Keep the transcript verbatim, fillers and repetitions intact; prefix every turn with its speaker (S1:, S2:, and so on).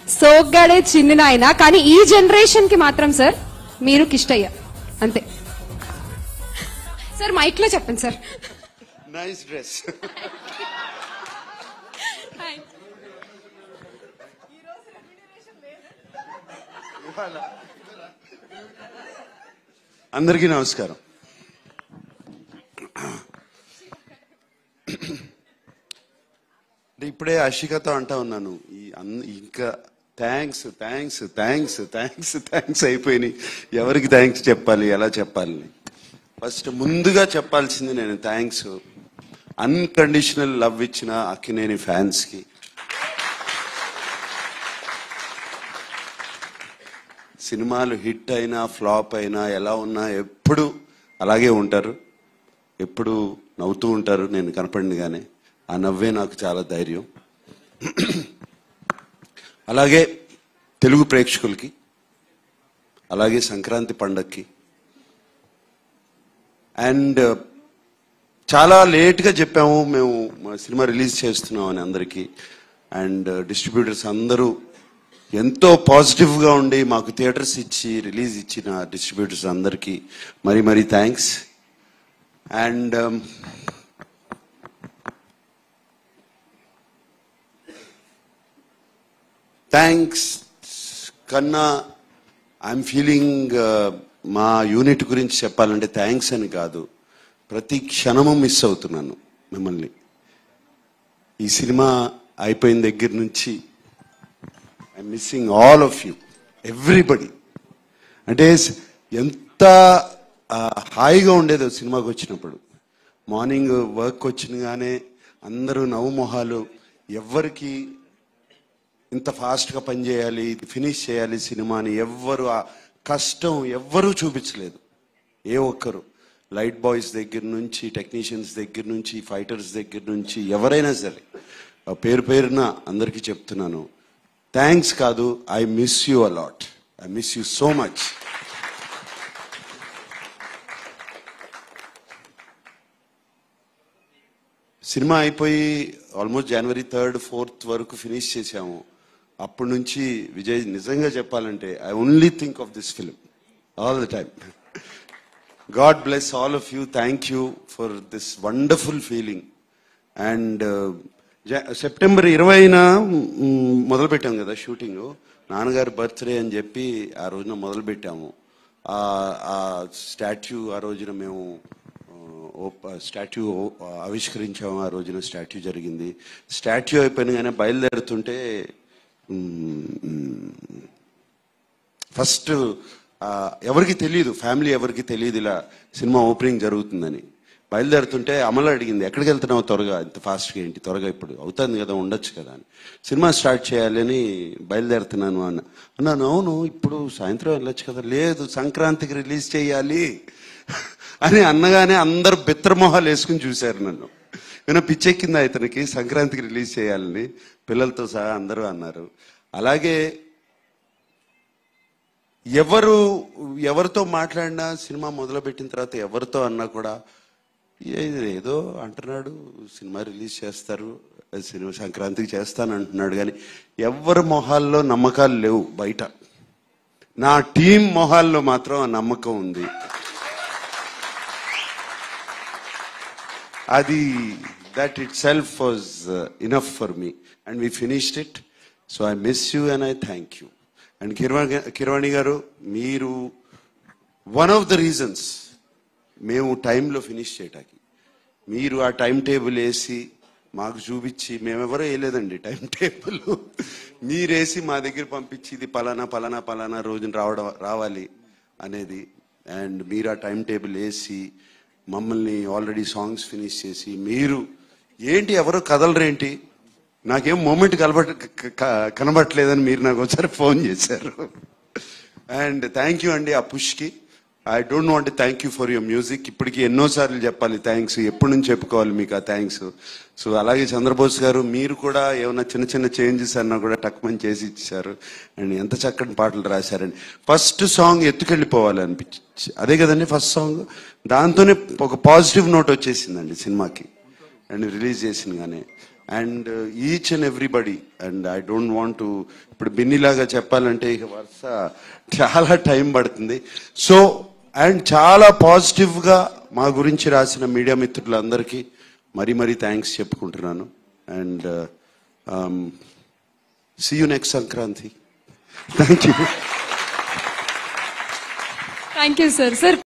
S1: సోగ్గాడే చిన్న నాయన, కానీ ఈ జనరేషన్ కి మాత్రం సార్ మీరు కిష్టయ్య అంతే. సార్ మైక్ లో చెప్పండి సార్.
S2: Nice dress. అందరికీ నమస్కారం. ఇప్పుడే అషికతో అంటా ఉన్నాను, ఈ ఇంకా thanks thanks thanks thanks thanks అయిపోయినాయి. ఎవరికి థ్యాంక్స్ చెప్పాలి, ఎలా చెప్పాలి? ఫస్ట్ ముందుగా చెప్పాల్సింది నేను థ్యాంక్స్ అన్కండిషనల్ లవ్ ఇచ్చిన అక్కినేని ఫ్యాన్స్ కి. సినిమాలు హిట్ అయినా ఫ్లాప్ అయినా ఎలా ఉన్నా ఎప్పుడు అలాగే ఉంటారు, ఎప్పుడు నవ్వుతూ ఉంటారు నేను కనపడినగానే. ఆ నవ్వే నాకు చాలా ధైర్యం. అలాగే తెలుగు ప్రేక్షకులకి, అలాగే సంక్రాంతి పండక్కి. అండ్ చాలా లేట్గా చెప్పాము మేము సినిమా రిలీజ్ చేస్తున్నాం అని అందరికీ. అండ్ డిస్ట్రిబ్యూటర్స్ అందరూ ఎంతో పాజిటివ్గా ఉండి మాకు థియేటర్స్ ఇచ్చి రిలీజ్ ఇచ్చిన డిస్ట్రిబ్యూటర్స్ అందరికీ మరీ మరీ థ్యాంక్స్. అండ్ థ్యాంక్స్ కన్నా ఐఎమ్ ఫీలింగ్ మా యూనిట్ గురించి చెప్పాలంటే థ్యాంక్స్ అని కాదు, ప్రతి క్షణము మిస్ అవుతున్నాను మిమ్మల్ని. ఈ సినిమా అయిపోయిన దగ్గర నుంచి I'm missing all of you, everybody. అంటే ఎంత హాయిగా ఉండేదో సినిమాకి వచ్చినప్పుడు. మార్నింగ్ వర్క్ వచ్చినగానే అందరూ నవ్వు మొహాలు, ఎవ్వరికి ఇంత ఫాస్ట్గా పనిచేయాలి, ఫినిష్ చేయాలి సినిమాని ఎవ్వరు ఆ కష్టం ఎవ్వరూ చూపించలేదు. ఏ ఒక్కరు, లైట్ బాయ్స్ దగ్గర నుంచి, టెక్నీషియన్స్ దగ్గర నుంచి, ఫైటర్స్ దగ్గర నుంచి ఎవరైనా సరే పేరు పేరున అందరికీ చెప్తున్నాను థ్యాంక్స్ కాదు, I miss you a lot, I miss you so much. Cinema అయిపోయి ఆల్మోస్ట్ జనవరి థర్డ్ ఫోర్త్ వరకు ఫినిష్ చేశాము. అప్పటి నుంచి విజయ్ నిజంగా చెప్పాలంటే I only think of this film all the time. God bless all of you, thank you for this wonderful feeling. And September ఇరవైన మొదలుపెట్టాం కదా షూటింగ్. నాన్నగారి బర్త్డే అని చెప్పి ఆ రోజున మొదలుపెట్టాము. ఆ స్టాట్యూ ఆ రోజున మేము స్టాట్యూ ఆవిష్కరించాము. ఆ రోజున స్టాట్యూ జరిగింది. స్టాట్యూ అయిపోయినగానే బయలుదేరుతుంటే ఫస్ట్ ఎవరికి తెలియదు, ఫ్యామిలీ ఎవరికి తెలియదు ఇలా సినిమా ఓపెనింగ్ జరుగుతుందని. బయలుదేరుతుంటే అమలు అడిగింది, ఎక్కడికి వెళ్తున్నావు త్వరగా, ఇంత ఫాస్ట్గా ఏంటి త్వరగా, ఇప్పుడు అవుతుంది కదా ఉండొచ్చు కదా అని. సినిమా స్టార్ట్ చేయాలి అని బయలుదేరుతున్నాను అన్న అన్నాను. అవును ఇప్పుడు సాయంత్రం వెళ్ళొచ్చు కదా. లేదు సంక్రాంతికి రిలీజ్ చేయాలి అని అన్నగానే అందరు బిత్రమొహాలు వేసుకుని చూశారు నన్ను. ఏమైనా పిచ్చెక్కిందా ఇతనికి సంక్రాంతికి రిలీజ్ చేయాలని, పిల్లలతో సహా అందరూ అన్నారు. అలాగే ఎవరు ఎవరితో మాట్లాడినా సినిమా మొదలుపెట్టిన తర్వాత ఎవరితో అన్నా కూడా ఏదో అంటున్నాడు, సినిమా రిలీజ్ చేస్తారు, సినిమా సంక్రాంతికి చేస్తాను అంటున్నాడు. కానీ ఎవరి మొహాల్లో నమ్మకాలు లేవు బయట. నా టీం మొహాల్లో మాత్రం ఆ నమ్మకం ఉంది. అది that itself was uh, enough for me and we finished it, so I miss you and I thank you. And Kirwani garu, meeru one of the reasons మేము టైంలో ఫినిష్ చేయటానికి, మీరు ఆ టైం టేబుల్ వేసి మాకు చూపించి, మేమెవరో వేయలేదండి టైం టేబుల్, మీరేసి మా దగ్గర పంపించి ఇది పలానా పలానా పలానా రోజున రావడం రావాలి అనేది. అండ్ మీరు ఆ టైం టేబుల్ వేసి మమ్మల్ని ఆల్రెడీ సాంగ్స్ ఫినిష్ చేసి, మీరు ఏంటి ఎవరో కదలరేంటి, నాకేం మూమెంట్ కలబట్ కనబట్టలేదని మీరు నాకు ఒకసారి ఫోన్ చేశారు. అండ్ థ్యాంక్ యూ అండి ఆ పుష్కి. I don't want thank you for your music. ఇప్పటికీ ఎన్నోసార్లు చెప్పాలి థ్యాంక్స్, ఎప్పటి నుంచి చెప్పుకోవాలి మీకు ఆ థ్యాంక్స్. సో అలాగే చంద్రబోస్ గారు, మీరు కూడా ఏమైనా చిన్న చిన్న చేంజెస్ అన్నా కూడా టక్మని చేసి ఇచ్చారు. అండ్ ఎంత చక్కటి పాటలు రాశారండి. ఫస్ట్ సాంగ్ ఎత్తుకెళ్ళిపోవాలి అనిపించి, అదే కదండి ఫస్ట్ సాంగ్. దాంతోనే ఒక పాజిటివ్ నోట్ వచ్చేసిందండి సినిమాకి అండ్ రిలీజ్ చేసిన కానీ. And each and everybody. And I don't want to ఇప్పుడు బిన్నిలాగా చెప్పాలంటే ఇక వరుస చాలా టైం పడుతుంది. సో అండ్ చాలా పాజిటివ్గా మా గురించి రాసిన మీడియా మిత్రులందరికీ మరీ మరీ థ్యాంక్స్ చెప్పుకుంటున్నాను. And see you next Sankranti. Thank you.
S1: Thank you sir. Sir